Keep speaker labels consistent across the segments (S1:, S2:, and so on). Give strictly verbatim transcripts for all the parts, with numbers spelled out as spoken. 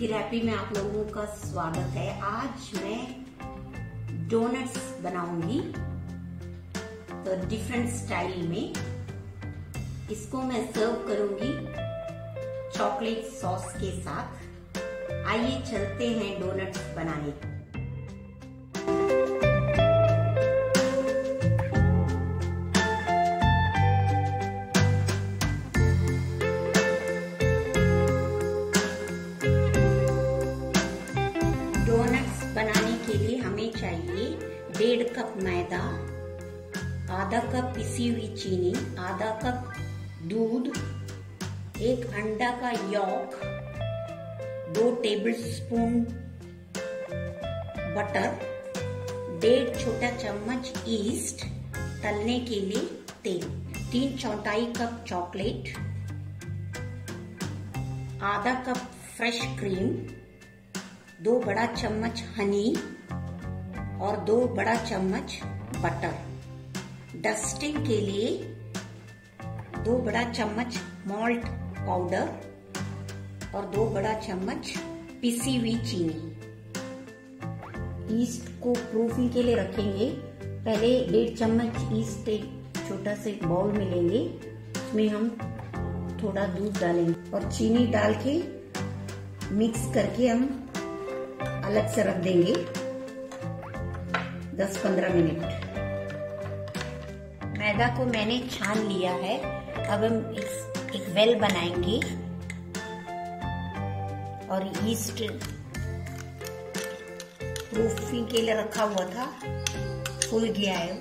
S1: Therapy में आप लोगों का स्वागत है। आज मैं डोनट्स बनाऊंगी तो डिफरेंट स्टाइल में। इसको मैं सर्व करूंगी चॉकलेट सॉस के साथ। आइए चलते हैं डोनट्स बनाने। डोनट्स बनाने के लिए हमें चाहिए डेढ़ कप मैदा, आधा कप पिसी हुई चीनी, आधा कप दूध, एक अंडा का यॉक, दो टेबलस्पून बटर, डेढ़ छोटा चम्मच ईस्ट, तलने के लिए तेल, तीन चौथाई कप चॉकलेट, आधा कप फ्रेश क्रीम, दो बड़ा चम्मच हनी और दो बड़ा चम्मच बटर। डस्टिंग के लिए दो बड़ा चम्मच मॉल्ट पाउडर और दो बड़ा चम्मच पिसी हुई चीनी। ईस्ट को प्रूफिंग के लिए रखेंगे। पहले डेढ़ चम्मच ईस्ट एक छोटा से बाउल में लेंगे, उसमें हम थोड़ा दूध डालेंगे और चीनी डाल के मिक्स करके हम अलग से रख देंगे दस पंद्रह मिनट। मैदा को मैंने छान लिया है। अब हम इस एक वेल बनाएंगे और ईस्ट प्रूफिंग के लिए रखा हुआ था, फूल गया है।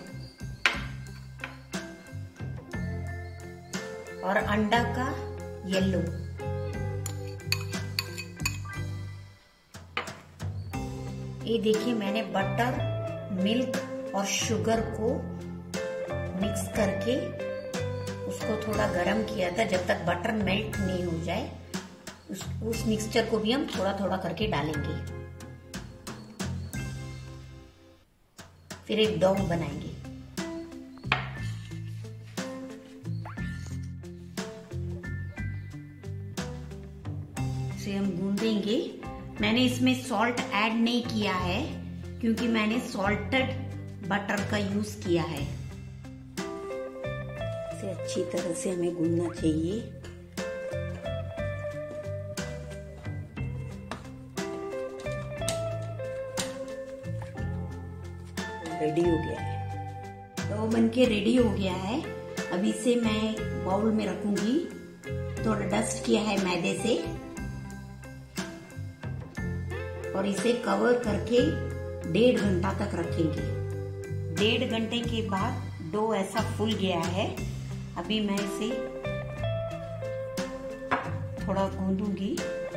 S1: और अंडा का येलो, ये देखिए मैंने बटर, मिल्क और शुगर को मिक्स करके उसको थोड़ा गरम किया था जब तक बटर मेल्ट नहीं हो जाए। उस, उस मिक्सचर को भी हम थोड़ा थोड़ा करके डालेंगे। फिर एक डो बनाएंगे। इसे हम गूंदेंगे। मैंने इसमें सॉल्ट ऐड नहीं किया है क्योंकि मैंने सॉल्टेड बटर का यूज किया है। इसे अच्छी तरह से हमें गूंदना चाहिए। रेडी हो गया है, तो बनके रेडी हो गया है। अब इसे मैं बाउल में रखूंगी। थोड़ा डस्ट किया है मैदे से और इसे कवर करके डेढ़ घंटा तक रखेंगे। डेढ़ घंटे के बाद डो ऐसा फूल गया है। अभी मैं इसे थोड़ा गूंदूंगी।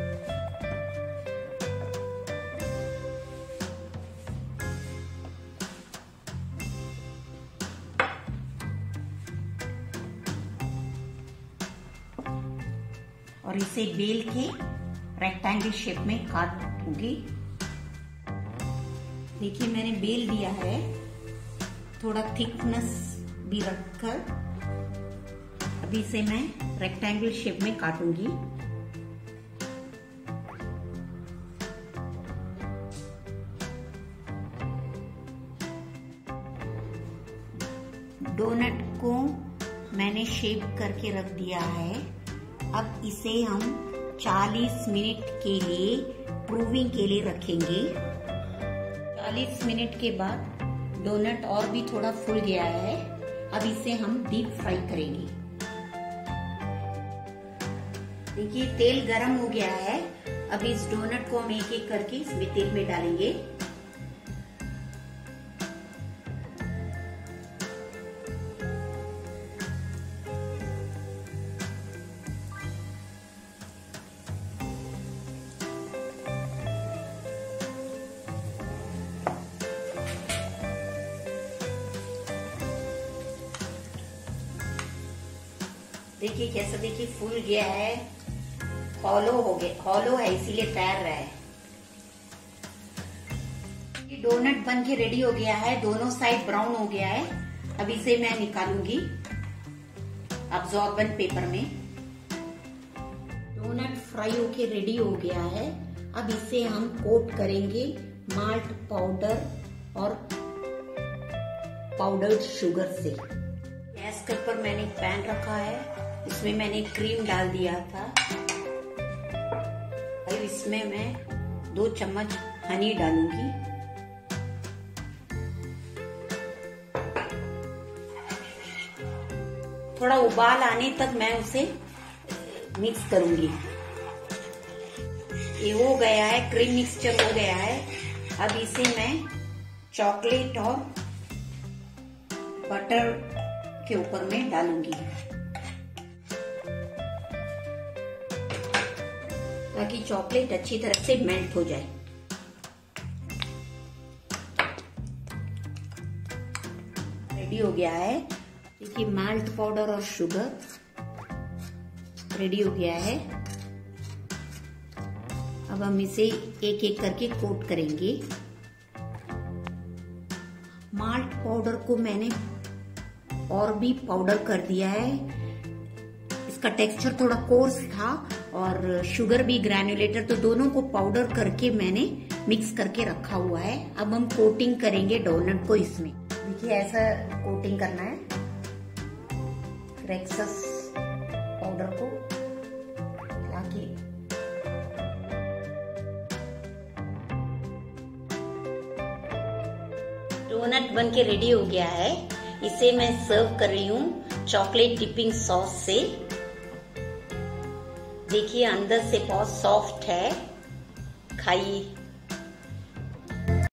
S1: और इसे बेल के रेक्टेंगल शेप में काटूंगी। देखिए मैंने बेल दिया है, थोड़ा थिकनेस भी रखकर। अभी इसे मैं रेक्टेंगल शेप में काटूंगी। डोनट को मैंने शेप करके रख दिया है। अब इसे हम चालीस मिनट के लिए प्रूविंग के लिए रखेंगे। चालीस मिनट के बाद डोनट और भी थोड़ा फूल गया है। अब इसे हम डीप फ्राई करेंगे। देखिए तेल गरम हो गया है। अब इस डोनट को हम एक एक करके इसमें तेल में डालेंगे। देखिए कैसा, देखिए फूल गया है, हॉलो हो गया, हॉलो है इसीलिए तैर रहा है। ये डोनट बन के रेडी हो गया है। दोनों साइड ब्राउन हो गया है। अब इसे मैं निकालूंगी अब्सॉर्बेंट पेपर में। डोनट फ्राई होके रेडी हो गया है। अब इसे हम कोट करेंगे माल्ट पाउडर और पाउडर्ड शुगर से। गैस के ऊपर मैंने एक पैन रखा है, इसमें मैंने क्रीम डाल दिया था। अब इसमें मैं दो चम्मच हनी डालूंगी। थोड़ा उबाल आने तक मैं उसे मिक्स करूंगी। ये हो गया है, क्रीम मिक्सचर हो गया है। अब इसे मैं चॉकलेट और बटर के ऊपर में डालूंगी ताकि चॉकलेट अच्छी तरह से मेल्ट हो जाए। रेडी हो गया है। देखिए माल्ट पाउडर और शुगर रेडी हो गया है। अब हम इसे एक एक करके कोट करेंगे। माल्ट पाउडर को मैंने और भी पाउडर कर दिया है। इसका टेक्सचर थोड़ा कोर्स था और शुगर भी ग्रैन्युलेटर, तो दोनों को पाउडर करके मैंने मिक्स करके रखा हुआ है। अब हम कोटिंग करेंगे डोनट को इसमें। देखिए ऐसा कोटिंग करना है रेक्सस पाउडर को ताकि डोनट बन के रेडी हो गया है। इसे मैं सर्व कर रही हूँ चॉकलेट डिपिंग सॉस से। देखिए अंदर से बहुत सॉफ्ट है, खाइए।